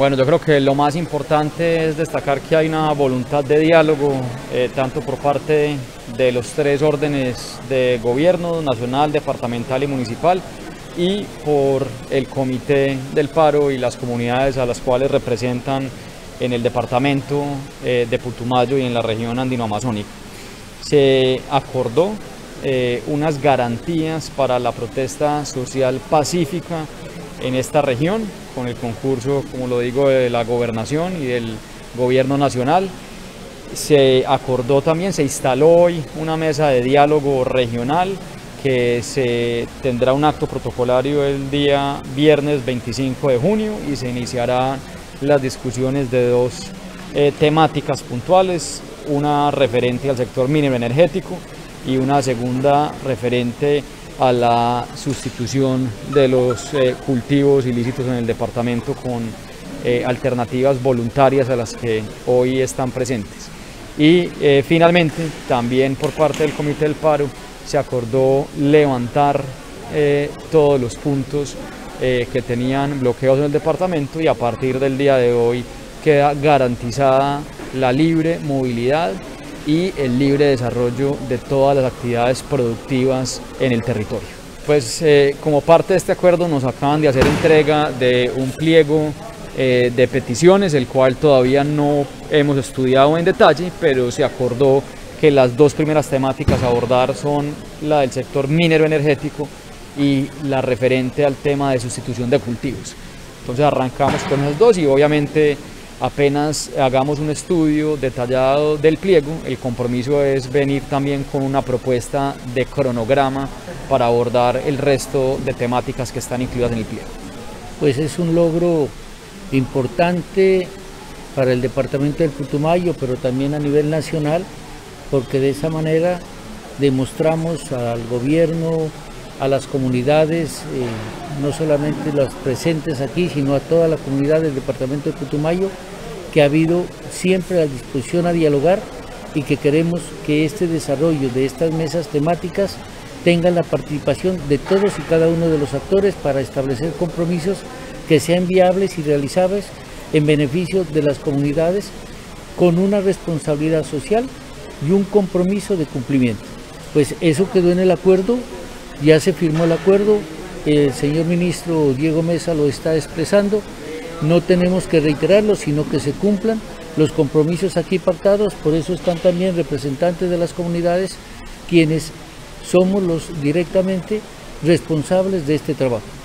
Bueno, yo creo que lo más importante es destacar que hay una voluntad de diálogo, tanto por parte de los tres órdenes de gobierno, nacional, departamental y municipal, y por el Comité del Paro y las comunidades a las cuales representan en el departamento de Putumayo y en la región andino-amazónica. Se acordó unas garantías para la protesta social pacífica en esta región, con el concurso, como lo digo, de la gobernación y del gobierno nacional. Se acordó también, se instaló hoy una mesa de diálogo regional que se tendrá un acto protocolario el día viernes 25 de junio y se iniciarán las discusiones de dos temáticas puntuales, una referente al sector minero energético y una segunda referente a la sustitución de los cultivos ilícitos en el departamento con alternativas voluntarias a las que hoy están presentes. Y finalmente, también por parte del Comité del Paro, se acordó levantar todos los puntos que tenían bloqueos en el departamento y a partir del día de hoy queda garantizada la libre movilidad y el libre desarrollo de todas las actividades productivas en el territorio. Pues como parte de este acuerdo nos acaban de hacer entrega de un pliego de peticiones, el cual todavía no hemos estudiado en detalle, pero se acordó que las dos primeras temáticas a abordar son la del sector minero energético y la referente al tema de sustitución de cultivos. Entonces arrancamos con esas dos y obviamente apenas hagamos un estudio detallado del pliego, el compromiso es venir también con una propuesta de cronograma para abordar el resto de temáticas que están incluidas en el pliego. Pues es un logro importante para el departamento del Putumayo, pero también a nivel nacional, porque de esa manera demostramos al gobierno, a las comunidades, no solamente las presentes aquí, sino a toda la comunidad del departamento de Putumayo, que ha habido siempre la disposición a dialogar y que queremos que este desarrollo de estas mesas temáticas tenga la participación de todos y cada uno de los actores para establecer compromisos que sean viables y realizables en beneficio de las comunidades con una responsabilidad social y un compromiso de cumplimiento. Pues eso quedó en el acuerdo, ya se firmó el acuerdo, el señor ministro Diego Mesa lo está expresando, no tenemos que reiterarlo, sino que se cumplan los compromisos aquí pactados, por eso están también representantes de las comunidades, quienes somos los directamente responsables de este trabajo.